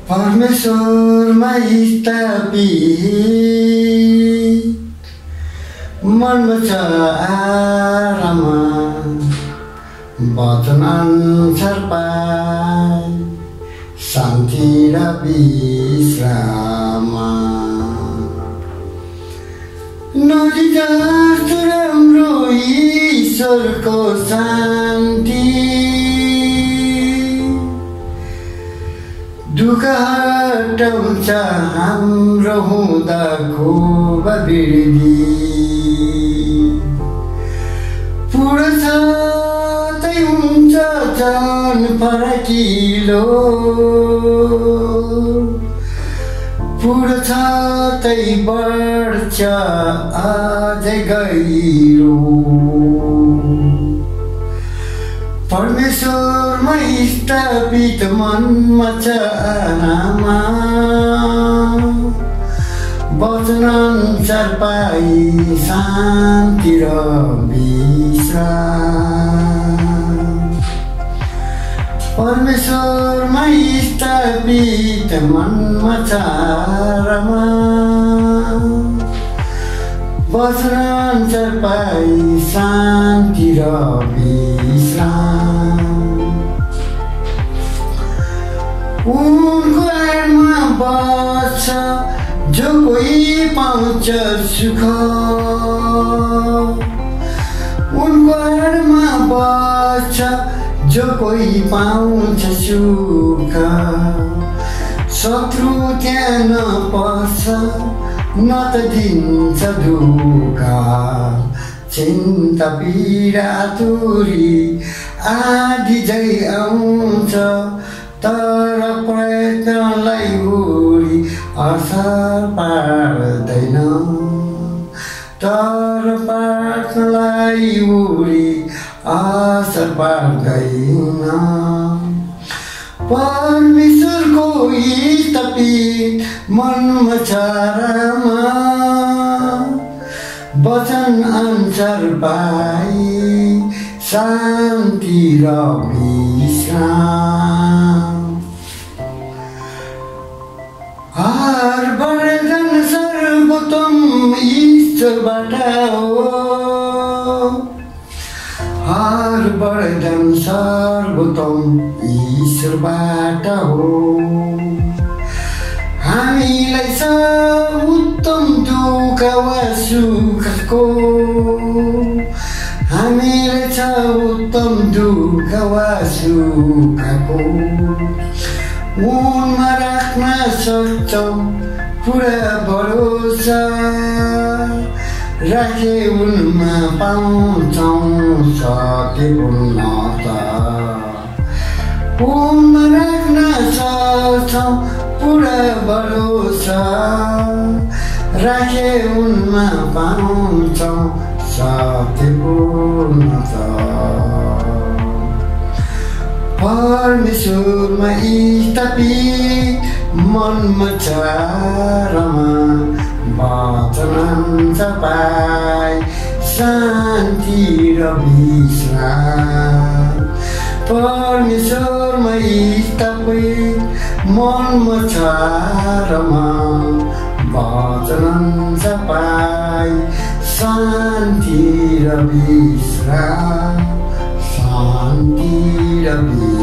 परमेश्वरमा स्थापित मनमा छ आराम वचन अनुसार पाए शान्ति र विश्राम नदी जस्तो राम्रो ईश्वरको शान्ति दुःख हटाउँछ हाम्रो हुँदाको बिर्दी पुरा छ तै हुन्छ झन् फरकिलो पुरा छ तै बढ्छ अझै गहिरो परमेश्वरमा स्थापित मनमा छ आरामा वचन अनुसार पाई शान्ति र विश्राम परमेश्वरमा स्थापित मनमा छ आरामा वचन अनुसार पाई शान्ति र विश्राम उनको आडमा बस्छ जो कोही पाउँछ सुख उनको आडमा बस्छ जो कोही पाउँछ सुख शत्रु त्यहाँ नपर्छ न त दिन्छ दुःख चिन्ता पीडा तुरी आदि जै आउँछ तर प्रयत्नलाई उडी असर पार्दैन तर प्रार्थनालाई उडी असर पार्दैन परमेश्वरको स्थापित मनमा छ आरामा वचन अनुसार पाई शान्ति र विश्राम हर वरदान सर्वोत्तम ईश्वरबाट हो हर वरदान सर्वोत्तम ईश्वरबाट हो हामीलाई छ उत्तम दुःख वा सुखको हामीलाई छ उत्तम दुःख वा सुखको उनमा राख्न सक्छौँ पुरा भरोसा राखे उनमा पाउँछौँ सत्य पूर्णता उनमा राख्न सक्छौँ पुरा भरोसा राखे उनमा पाउँछौँ सत्य पूर्णता परमेश्वरमा स्थापित मनमा छ आरामा वचन अनुसार पाई शान्ति र विश्राम परमेश्वरमा स्थापित मनमा छ आरामा वचन अनुसार पाई शान्ति र विश्राम शान्ति र